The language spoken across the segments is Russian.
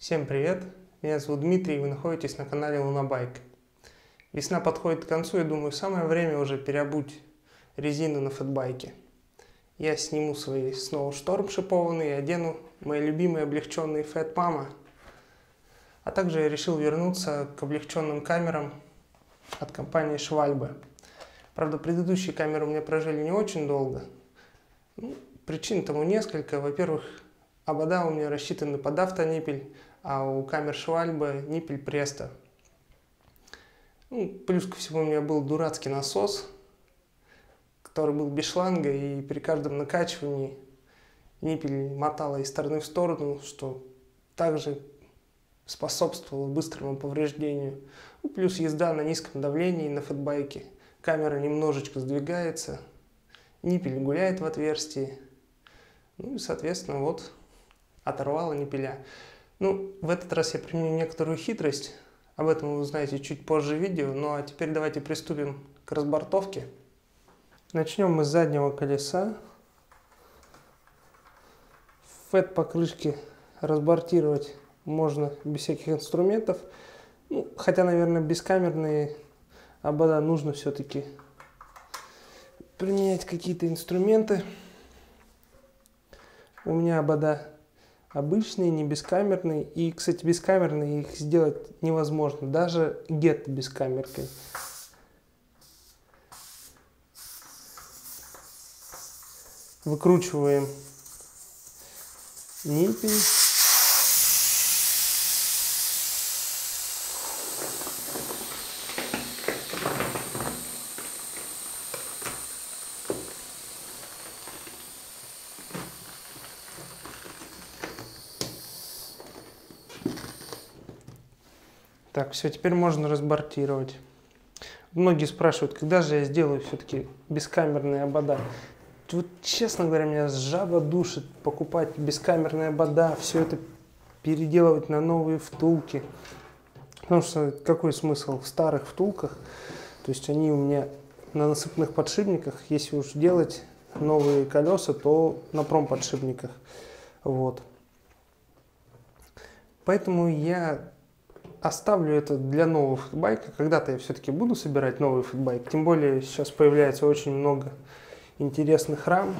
Всем привет! Меня зовут Дмитрий, и вы находитесь на канале Лунабайк. Весна подходит к концу, и думаю, самое время уже переобуть резину на фэтбайке. Я сниму свои Snow Storm шипованные и одену мои любимые облегченные Fat Mama. А также я решил вернуться к облегченным камерам от компании Schwalbe. Правда, предыдущие камеры у меня прожили не очень долго. Причин тому несколько. Во-первых, обода у меня рассчитаны под автониппель, а у камер Schwalbe ниппель Presto. Плюс ко всему у меня был дурацкий насос, который был без шланга, и при каждом накачивании ниппель мотало из стороны в сторону, что также способствовало быстрому повреждению. Плюс езда на низком давлении на фэтбайке. Камера немножечко сдвигается, ниппель гуляет в отверстии. И, соответственно, вот оторвало ниппеля. В этот раз я применю некоторую хитрость. Об этом вы узнаете чуть позже в видео. Ну а теперь давайте приступим к разбортовке. Начнем мы с заднего колеса. Фэт-покрышки разбортировать можно без всяких инструментов. Хотя, наверное, бескамерные обода нужно все-таки применять какие-то инструменты. У меня обода обычные, не бескамерные. И, кстати, бескамерные их сделать невозможно. Даже гет бескамеркой. Выкручиваем ниппель. Так, все, теперь можно разбортировать. Многие спрашивают, когда же я сделаю все-таки бескамерные обода. Вот, честно говоря, меня жаба душит покупать бескамерные обода, все это переделывать на новые втулки. Потому что какой смысл в старых втулках? То есть они у меня на насыпных подшипниках. Если уж делать новые колеса, то на промподшипниках. Вот. Поэтому я оставлю это для нового фэтбайка. Когда-то я все-таки буду собирать новый фэтбайк. Тем более сейчас появляется очень много интересных рам.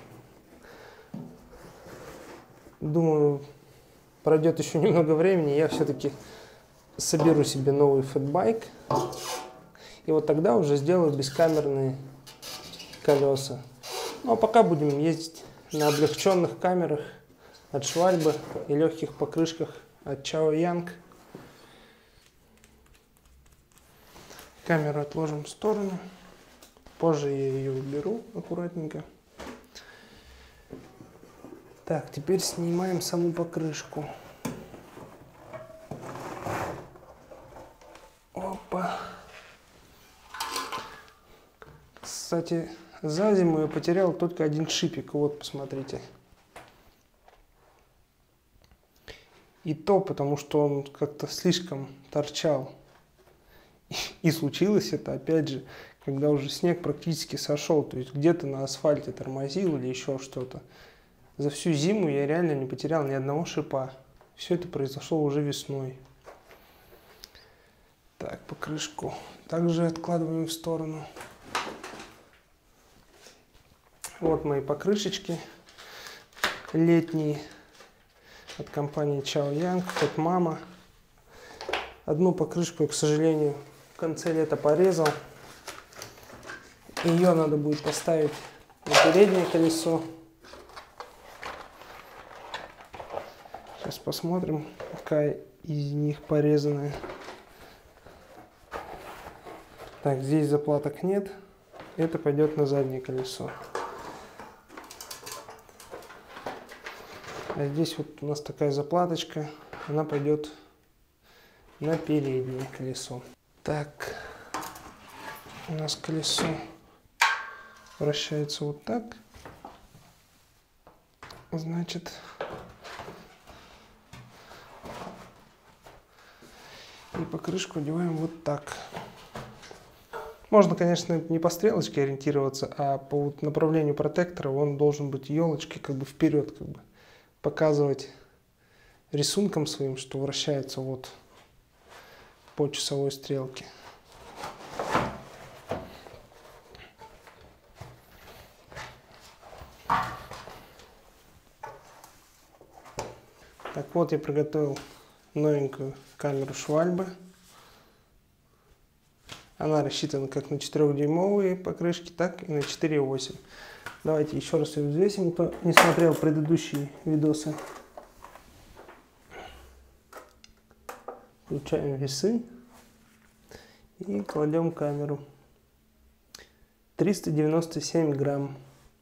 Думаю, пройдет еще немного времени, я все-таки соберу себе новый фэтбайк. И вот тогда уже сделаю бескамерные колеса. Ну а пока будем ездить на облегченных камерах от Schwalbe и легких покрышках от Chaoyang. Камеру отложим в сторону. Позже я ее уберу аккуратненько. Так, теперь снимаем саму покрышку. Опа. Кстати, за зиму я потерял только один шипик. Вот, посмотрите. И то потому, что он как-то слишком торчал. И случилось это, опять же, когда уже снег практически сошел, то есть где-то на асфальте тормозил или еще что-то. За всю зиму я реально не потерял ни одного шипа. Все это произошло уже весной. Так, покрышку также откладываем в сторону. Вот мои покрышечки летние от компании Chaoyang, Fat Mama. Одну покрышку я, к сожалению, в конце лета порезал. Ее надо будет поставить на переднее колесо. Сейчас посмотрим, какая из них порезанная. Так, здесь заплаток нет. Это пойдет на заднее колесо. А здесь вот у нас такая заплаточка. Она пойдет на переднее колесо. Так, у нас колесо вращается вот так. Значит, и покрышку одеваем вот так. Можно, конечно, не по стрелочке ориентироваться, а по направлению протектора он должен быть елочкой как бы вперед, как бы показывать рисунком своим, что вращается вот по часовой стрелке. Так вот, я приготовил новенькую камеру Schwalbe. Она рассчитана как на 4-дюймовые покрышки, так и на 4,8. Давайте еще раз ее взвесим, кто не смотрел предыдущие видосы. Включаем весы и кладем камеру. 397 грамм.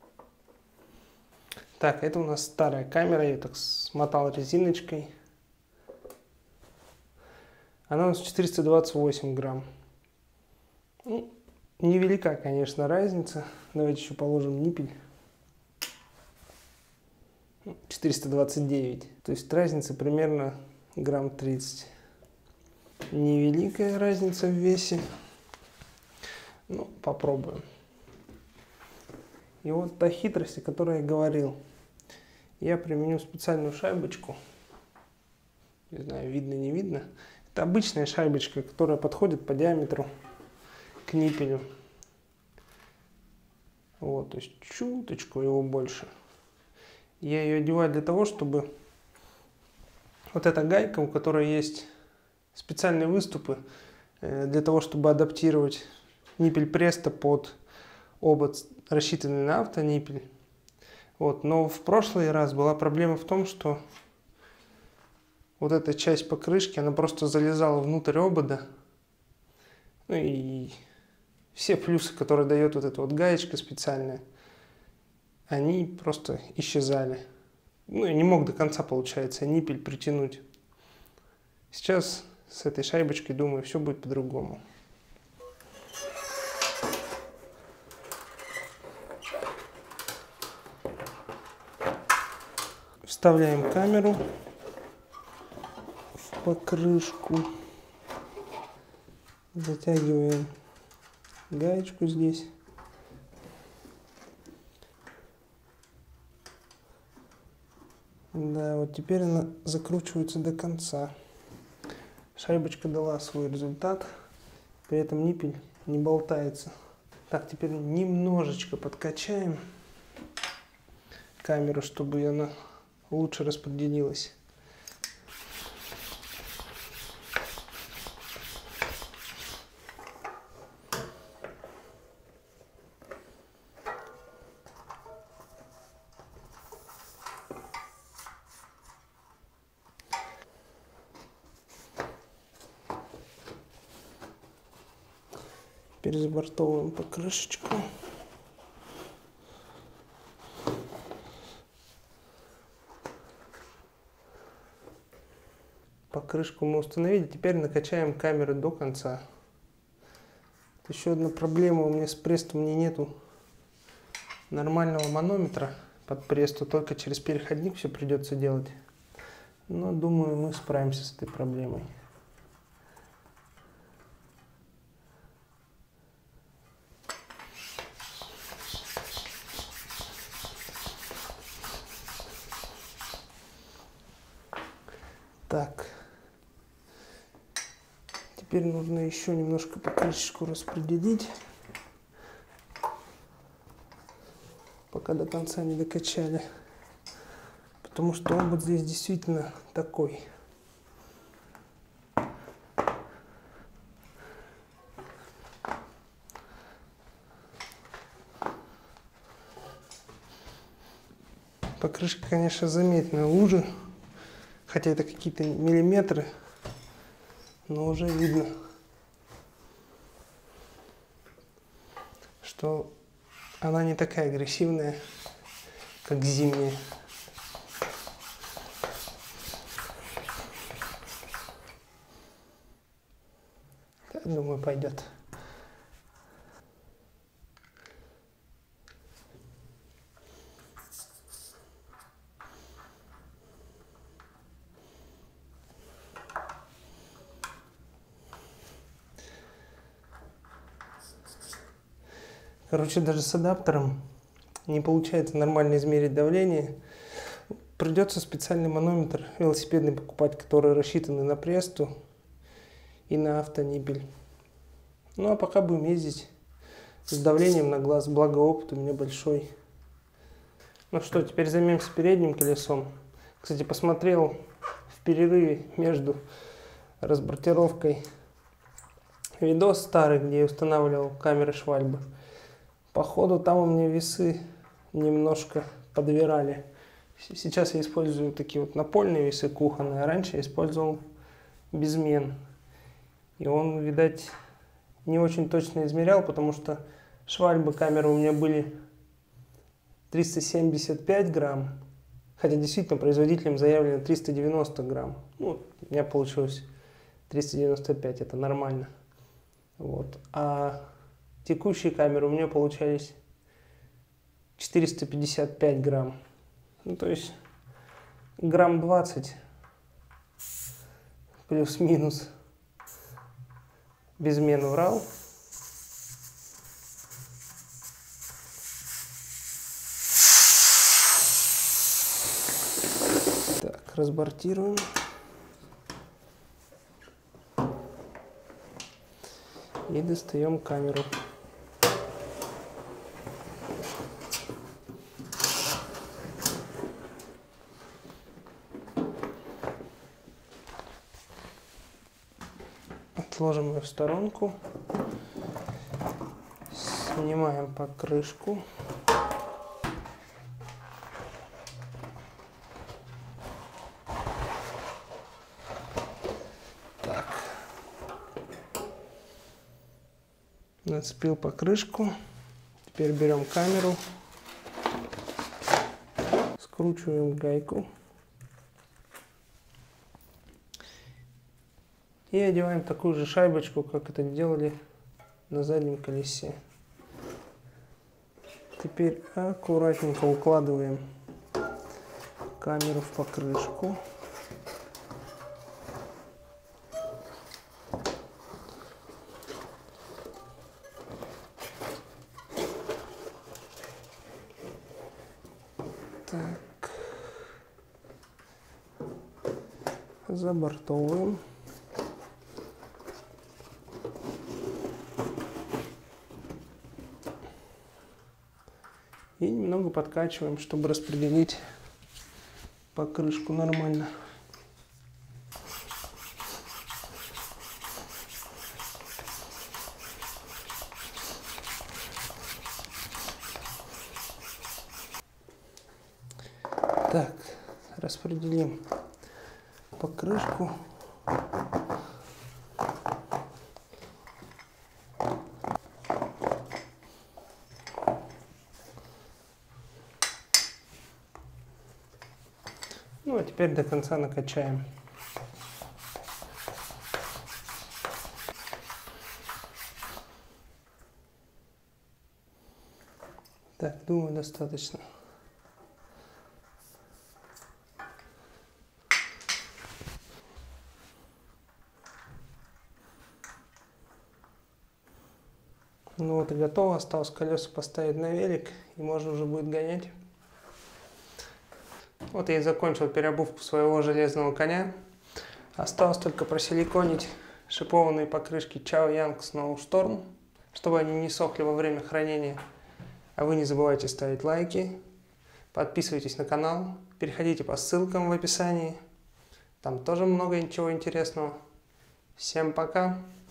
Так, это у нас старая камера, я так смотал резиночкой. Она у нас 428 грамм. Ну, невелика, конечно, разница. Давайте еще положим ниппель. 429. То есть разница примерно грамм 30. Невеликая разница в весе. Ну, попробуем. И вот та хитрость, о которой я говорил. Я применю специальную шайбочку. Не знаю, видно, не видно. Это обычная шайбочка, которая подходит по диаметру к ниппелю. Вот, то есть чуточку его больше. Я ее одеваю для того, чтобы вот эта гайка, у которой есть специальные выступы, для того, чтобы адаптировать ниппель Presto под обод, рассчитанный на автониппель. Вот. Но в прошлый раз была проблема в том, что вот эта часть покрышки, она просто залезала внутрь обода. Ну и все плюсы, которые дает вот эта вот гаечка специальная, они просто исчезали. Ну и не мог до конца, получается, ниппель притянуть. Сейчас с этой шайбочкой, думаю, все будет по-другому. Вставляем камеру в покрышку. Затягиваем гаечку здесь. Да, вот теперь она закручивается до конца. Шайбочка дала свой результат, при этом ниппель не болтается. Так, теперь немножечко подкачаем камеру, чтобы она лучше распределилась. Теперь забортовываем покрышечку. Покрышку мы установили, теперь накачаем камеру до конца. Еще одна проблема у меня с Presto, мне нету нормального манометра под Presto, только через переходник все придется делать. Но думаю, мы справимся с этой проблемой. Так, теперь нужно еще немножко покрышечку распределить, пока до конца не докачали, потому что обод здесь действительно такой. Покрышка, конечно, заметная лужа. Хотя это какие-то миллиметры, но уже видно, что она не такая агрессивная, как зимняя. Я думаю, пойдет. Короче, даже с адаптером не получается нормально измерить давление. Придется специальный манометр велосипедный покупать, который рассчитан на Престу и на автонибель. Ну а пока будем ездить с давлением на глаз, благо опыт у меня большой. Ну что, теперь займемся передним колесом. Кстати, посмотрел в перерыве между разбортировкой видос старый, где я устанавливал камеры Швальбы. Походу там у меня весы немножко подвирали. Сейчас я использую такие вот напольные весы кухонные, а раньше я использовал безмен. И он, видать, не очень точно измерял, потому что Швальбы камеры у меня были 375 грамм, хотя действительно производителем заявлено 390 грамм. Ну, у меня получилось 395, это нормально. Вот. А текущие камеры у меня получались 455 грамм. Ну, то есть грамм 20 плюс-минус. Безмен врал. Так, разбортируем. И достаем камеру. Отложим ее в сторонку. Снимаем покрышку. Так. Нацепил покрышку. Теперь берем камеру. Скручиваем гайку. И одеваем такую же шайбочку, как это делали на заднем колесе. Теперь аккуратненько укладываем камеру в покрышку. Так. Забортовываем. И немного подкачиваем, чтобы распределить покрышку нормально. Так, распределим покрышку. Ну, а теперь до конца накачаем. Так, думаю, достаточно. Ну вот и готово. Осталось колеса поставить на велик, и можно уже будет гонять. Вот я и закончил переобувку своего железного коня. Осталось только просиликонить шипованные покрышки Chaoyang Snow Storm, чтобы они не сохли во время хранения. А вы не забывайте ставить лайки, подписывайтесь на канал, переходите по ссылкам в описании. Там тоже много чего интересного. Всем пока!